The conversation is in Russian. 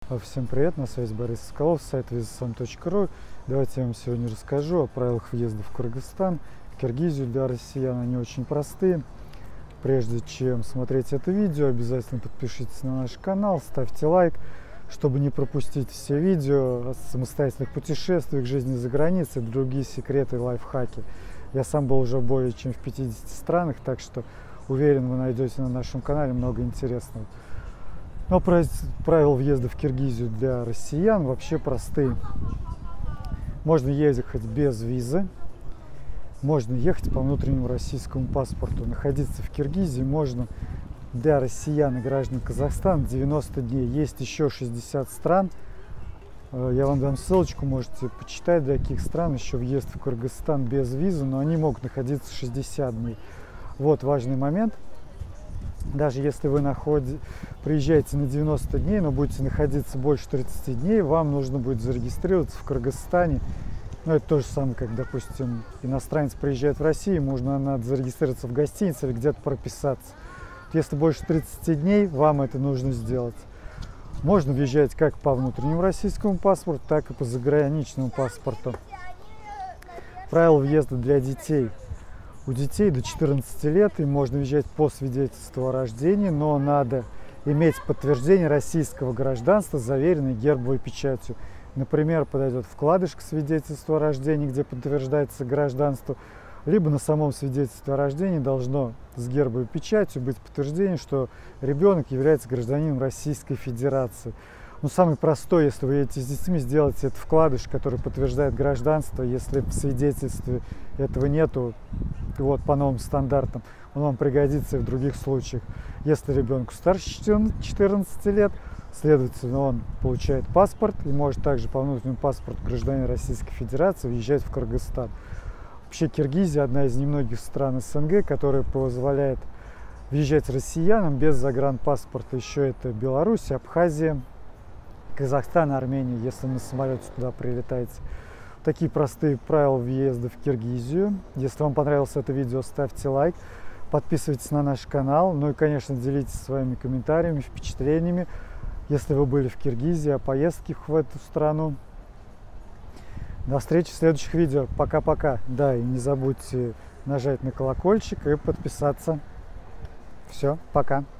Всем привет, на связи Борис Соколов, сайт vizasam.ru. Давайте я вам сегодня расскажу о правилах въезда в Кыргызстан, в Киргизию для россиян. Они очень простые. Прежде чем смотреть это видео, обязательно подпишитесь на наш канал, ставьте лайк, чтобы не пропустить все видео о самостоятельных путешествиях, жизни за границей, другие секреты и лайфхаки. Я сам был уже более чем в 50 странах, так что уверен, вы найдете на нашем канале много интересного. Но правила въезда в Киргизию для россиян вообще простые. Можно ехать без визы, можно ехать по внутреннему российскому паспорту. Находиться в Киргизии можно для россиян и граждан Казахстана 90 дней. Есть еще 60 стран. Я вам дам ссылочку, можете почитать, для каких стран еще въезд в Кыргызстан без визы, но они могут находиться 60 дней. Вот важный момент. Даже если вы приезжаете на 90 дней, но будете находиться больше 30 дней, вам нужно будет зарегистрироваться в Кыргызстане. Ну, это то же самое, как, допустим, иностранец приезжает в Россию, надо зарегистрироваться в гостинице или где-то прописаться. Если больше 30 дней, вам это нужно сделать. Можно въезжать как по внутреннему российскому паспорту, так и по заграничному паспорту. Правила въезда для детей. У детей до 14 лет им можно въезжать по свидетельству о рождении, но надо иметь подтверждение российского гражданства, заверенное гербовой печатью. Например, подойдет вкладыш к свидетельству о рождении, где подтверждается гражданство, либо на самом свидетельстве о рождении должно с гербовой печатью быть подтверждение, что ребенок является гражданином Российской Федерации. Ну, самый простой, если вы едете с детьми, сделайте этот вкладыш, который подтверждает гражданство. Если в свидетельстве этого нету, вот по новым стандартам, он вам пригодится и в других случаях. Если ребенку старше 14 лет, следовательно, он получает паспорт и может также по внутреннему паспорту гражданина Российской Федерации въезжать в Кыргызстан. Вообще Киргизия одна из немногих стран СНГ, которая позволяет въезжать россиянам без загранпаспорта. Еще это Беларусь, Абхазия, Казахстан, Армения, если на самолете туда прилетаете. Такие простые правила въезда в Киргизию. Если вам понравилось это видео, ставьте лайк, подписывайтесь на наш канал. Ну и, конечно, делитесь своими комментариями, впечатлениями, если вы были в Киргизии, о поездках в эту страну. До встречи в следующих видео. Пока-пока. Да, и не забудьте нажать на колокольчик и подписаться. Все, пока.